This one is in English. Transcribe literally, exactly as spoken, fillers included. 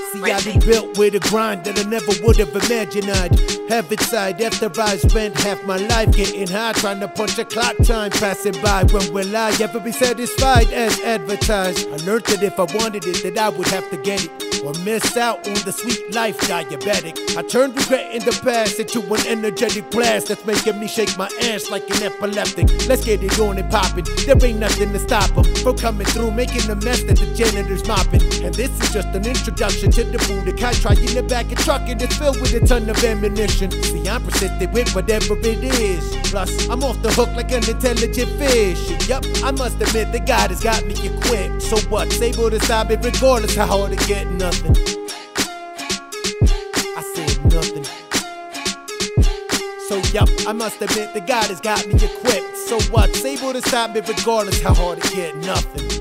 See, I been built with a grind that I never would have imagined I'd have inside after I spent half my life getting high, trying to punch a clock time passing by. When will I ever be satisfied as advertised? I learned that if I wanted it, that I would have to get it, or miss out on the sweet life, diabetic. I turned regret in the past into an energetic blast that's making me shake my ass like an epileptic. Let's get it on and poppin'. There ain't nothing to stop them from coming through, making a mess that the janitor's mopping. And this is just an introduction to the Buddhakai. Trying the back of truck and it's filled with a ton of ammunition. See, I'm persistent with whatever it is. Plus, I'm off the hook like an intelligent fish. Yup, I must admit that God has got me equipped. So what's able to stop it regardless how hard to get? Nothing. I said nothing. So yup, I must admit that God has got me equipped. So what's able to stop me regardless how hard to get? Nothing.